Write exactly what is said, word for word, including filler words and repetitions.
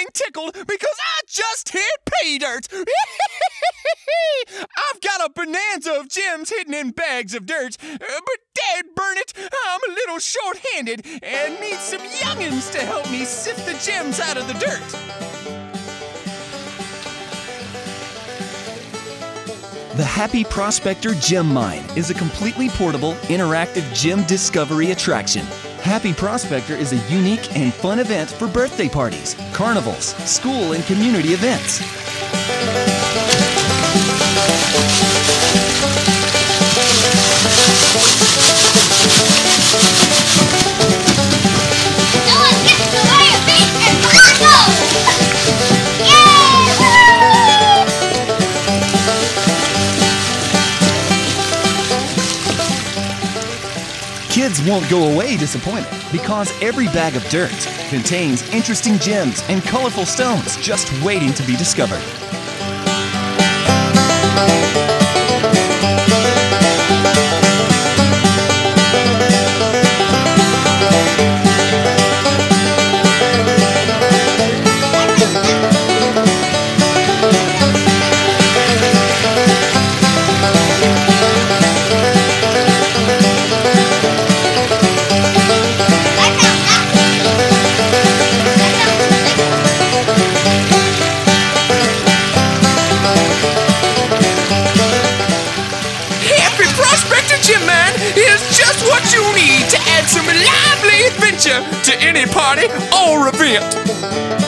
tickled because I just hit pay dirt. I've got a bonanza of gems hidden in bags of dirt, uh, but dad burn it, I'm a little short-handed and need some youngins to help me sift the gems out of the dirt. The Happy Prospector Gem Mine is a completely portable, interactive gem discovery attraction. Happy Prospector is a unique and fun event for birthday parties, carnivals, school and community events. No one gets to wear a beat and go! Kids won't go away disappointed because every bag of dirt contains interesting gems and colorful stones just waiting to be discovered. What you need to add some lively adventure to any party or event.